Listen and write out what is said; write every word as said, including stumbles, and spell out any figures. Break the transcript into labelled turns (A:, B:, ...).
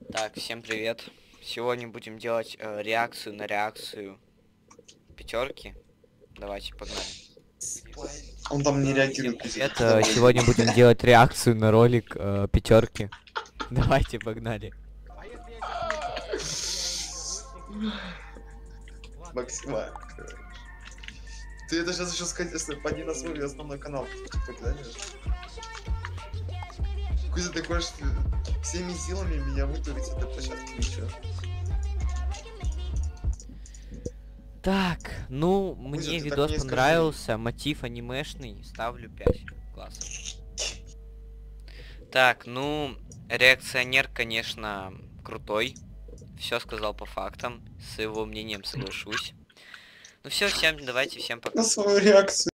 A: Так, всем привет. Сегодня будем делать э, реакцию на реакцию пятерки. Давайте, погнали.
B: Он там не
A: Всем
B: реагирует.
A: привет.
B: Давай.
A: э, Сегодня будем делать реакцию на ролик э, пятерки. Давайте, погнали.
B: Максима. Ты это сейчас еще сказать, если поди на свой основной канал. Поглянешь. Кузя, ты хочешь всеми силами меня вытурить с этой площадки или что?
A: Так, ну,
B: Кузя,
A: мне
B: ты так
A: видос
B: не скажи.
A: понравился, мотив анимешный, ставлю пять. Класс. Так, ну, реакционер, конечно, крутой. Все сказал по фактам, с его мнением соглашусь. Ну все, всем давайте, всем пока.
B: На свою реакцию.